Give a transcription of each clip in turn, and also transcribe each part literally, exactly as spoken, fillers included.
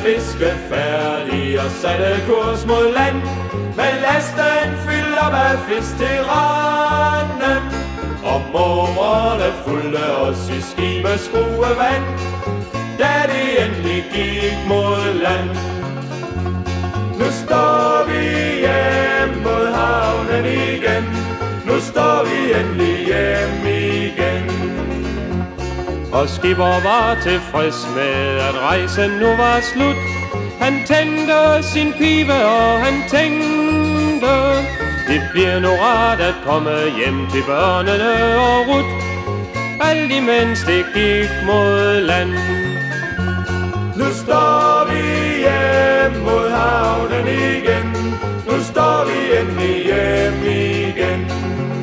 fiskefærdig og satte kurs mod land. Med lasten fyldt op af fisk til randen, og mårene fulgte os i skibets skruevand, da de endelig gik mod land. Nu står vi hjem mod havnen igen, nu står vi endelig hjem igen. Og skipper var tilfreds med, at rejsen nu var slut. Han tændte sin pibe, og han tænkte, det bliver nu rart at komme hjem til børnene og Ruth, alt imens det gik mod land. Nu står vi hjem mod havnen igen, nu står vi endelig hjem igen.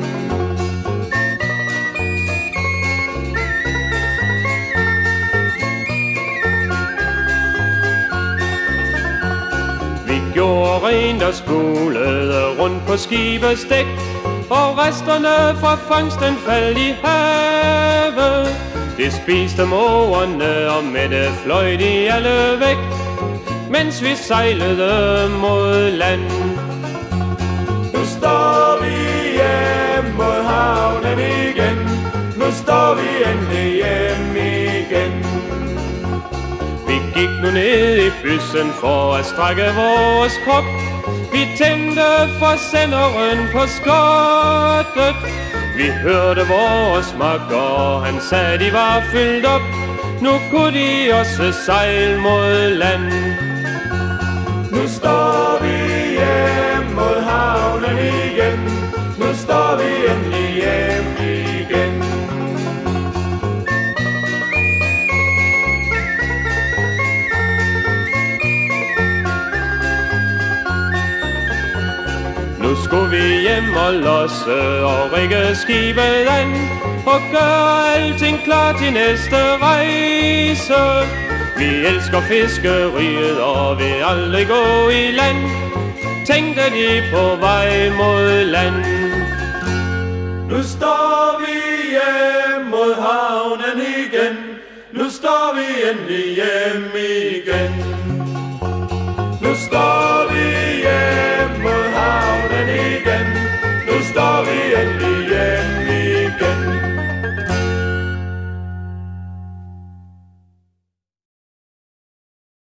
Vi gjorde rent og spulede rundt på skibets dæk, og resterne fra fangsten faldt i havet. Det spiste mågerne, og med det fløj de alle væk, mens vi sejlede mod land. Nu står vi hjem mod havnen igen, nu står vi endelig hjem igen. Vi gik nu ned i byssen for at strække vores krop. Vi tændte for senderen på skottet. Vi hørte vores makker, han sagde de var fyldt op. Nu kunne de også sejle mod land. Nu står vi hjem mod havnen igen, nu står vi endelig hjem igen. Nu skulle vi hjem og losse og rigge skibet an, og gøre alting klar til næste rejse. Vi elsker fiskeriet og vil aldrig gå i land, tænkte de på vej mod land. Nu står vi hjem mod havnen igen, nu står vi endelig hjem igen. Nu står